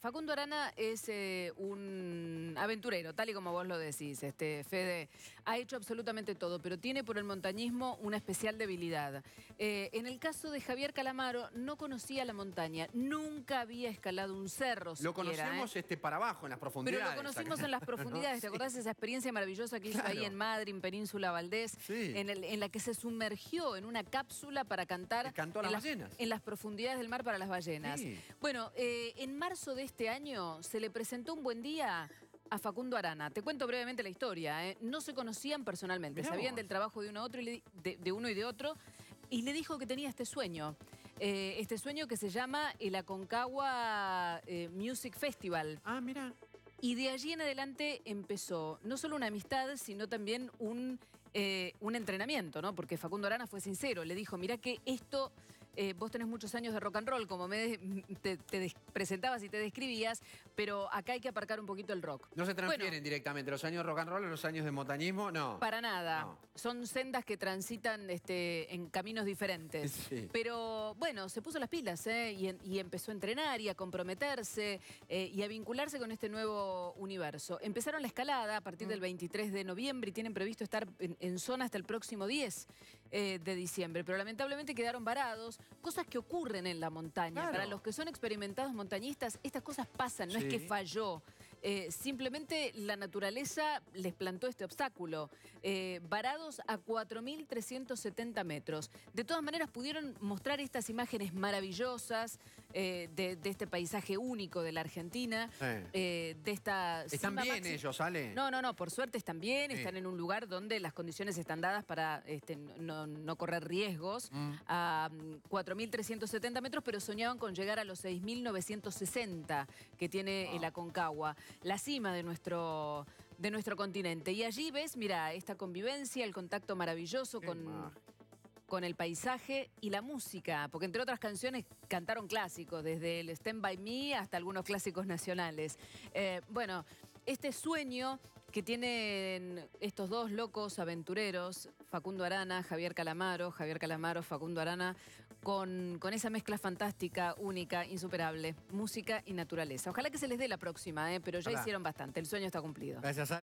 Facundo Arana es un aventurero, tal y como vos lo decís, Fede. Ha hecho absolutamente todo, pero tiene por el montañismo una especial debilidad. En el caso de Javier Calamaro, no conocía la montaña, nunca había escalado un cerro siquiera. Lo conocemos para abajo, en las profundidades. Pero lo conocimos en las profundidades. ¿Te acordás de esa experiencia maravillosa que hizo ahí en Madrid, en Península Valdés? Sí. En la que se sumergió en una cápsula para cantar cantó a las ballenas. En las profundidades del mar para las ballenas. Sí. Bueno, en marzo de este año se le presentó un buen día a Facundo Arana. Te cuento brevemente la historia. No se conocían personalmente, Mirá sabían vos. del trabajo de uno y de otro, y le dijo que tenía este sueño. Este sueño que se llama el Aconcagua Music Festival. Ah, mira. Y de allí en adelante empezó no solo una amistad, sino también un entrenamiento, ¿no? Porque Facundo Arana fue sincero, le dijo, mirá que esto, vos tenés muchos años de rock and roll, como te presentabas y te describías, pero acá hay que aparcar un poquito el rock. No se transfieren directamente los años de rock and roll a los años de montañismo, no. Para nada. No. Son sendas que transitan en caminos diferentes. Sí. Pero bueno, se puso las pilas y empezó a entrenar y a comprometerse y a vincularse con este nuevo universo. Empezaron la escalada a partir del 23 de noviembre y tienen previsto estar en zona hasta el próximo 10 de diciembre. Pero lamentablemente quedaron varados, cosas que ocurren en la montaña. Claro. Para los que son experimentados montañistas, estas cosas pasan, no es que falló. Simplemente la naturaleza les plantó este obstáculo. Varados a 4.370 metros. De todas maneras pudieron mostrar estas imágenes maravillosas de este paisaje único de la Argentina. De esta ¿Están bien ellos, Ale? No, por suerte están bien, están en un lugar donde las condiciones están dadas para no correr riesgos. A 4.370 metros, pero soñaban con llegar a los 6.960 que tiene el Aconcagua, la cima de nuestro continente. Y allí ves, mira, esta convivencia, el contacto maravilloso con el paisaje y la música, porque entre otras canciones cantaron clásicos, desde el Stand By Me hasta algunos clásicos nacionales. Bueno, este sueño que tienen estos dos locos aventureros, Facundo Arana, Javier Calamaro, Facundo Arana, con esa mezcla fantástica, única, insuperable, música y naturaleza. Ojalá que se les dé la próxima, pero ya hicieron bastante, el sueño está cumplido. Gracias, Ale.